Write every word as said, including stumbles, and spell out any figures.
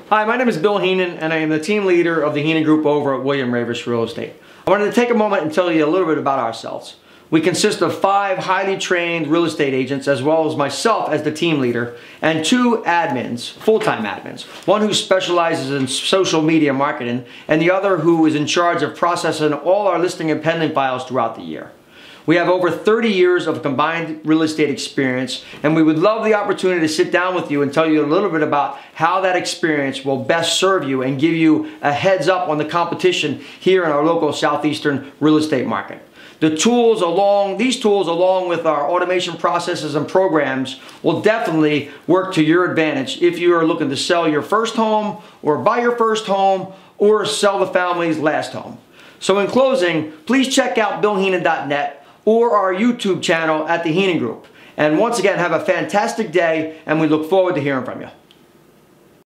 Hi, my name is Bill Heenan, and I am the team leader of the Heenan Group over at William Raveis Real Estate. I wanted to take a moment and tell you a little bit about ourselves. We consist of five highly trained real estate agents, as well as myself as the team leader, and two admins, full-time admins. One who specializes in social media marketing, and the other who is in charge of processing all our listing and pending files throughout the year. We have over thirty years of combined real estate experience, and we would love the opportunity to sit down with you and tell you a little bit about how that experience will best serve you and give you a heads up on the competition here in our local southeastern real estate market. The tools along, these tools along with our automation processes and programs will definitely work to your advantage if you are looking to sell your first home or buy your first home or sell the family's last home. So in closing, please check out bill heenan dot net or our YouTube channel at the Heenan Group. And once again, have a fantastic day, and we look forward to hearing from you.